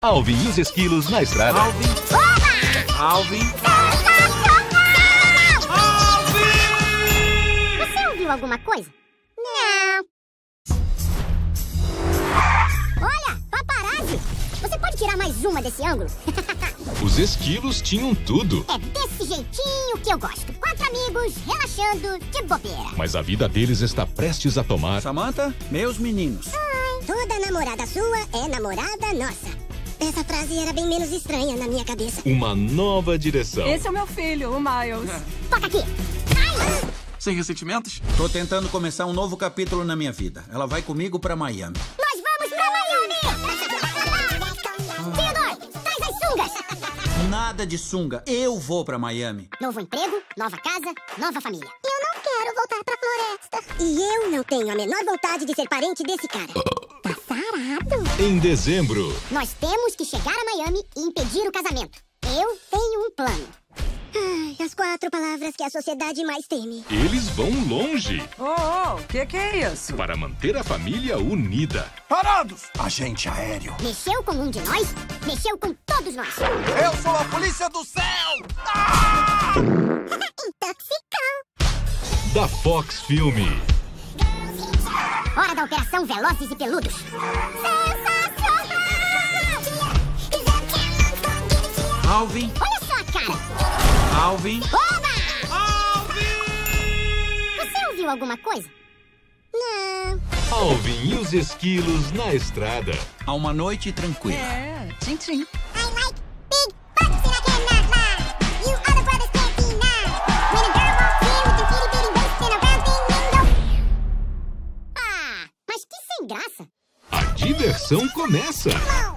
Alvin e os esquilos na estrada. Alvin! Alvin! Você ouviu alguma coisa? Não. Olha, paparazzi! Você pode tirar mais uma desse ângulo? Os esquilos tinham tudo. É desse jeitinho que eu gosto. 4 amigos, relaxando, de bobeira. Mas a vida deles está prestes a tomar... Samantha, meus meninos. Toda namorada sua é namorada nossa. Essa frase era bem menos estranha na minha cabeça. uma nova direção. Esse é o meu filho, o Miles. Toca aqui. Sem ressentimentos? Tô tentando começar um novo capítulo na minha vida. Ela vai comigo pra Miami. Nós vamos pra Miami! Theodore, traz as sungas! Nada de sunga. Eu vou pra Miami. Novo emprego, nova casa, nova família. Eu não quero voltar pra floresta. E eu não tenho a menor vontade de ser parente desse cara. Tá sarado. Em dezembro, Nós temos que chegar a Miami e impedir o casamento. Eu tenho um plano. Ai, as 4 palavras que a sociedade mais teme. eles vão longe Oh, o que é isso? para manter a família unida. Parados! Agente aéreo. Mexeu com um de nós, mexeu com todos nós. Eu sou a polícia do céu! Intoxicão. Da Fox Filme. Hora da Operação Velozes e Peludos. Alvin! Olha só a cara. Alvin! Oba! Alvin! Você ouviu alguma coisa? Não. Alvin e os esquilos na estrada. Há uma noite tranquila. É, tchim-tchim. I like big butts and I cannot lie. You other brothers can't deny. When a girl walks in with an itty bitty waist and a round thing, you go. Ah, mas que sem graça. A diversão começa. Come on.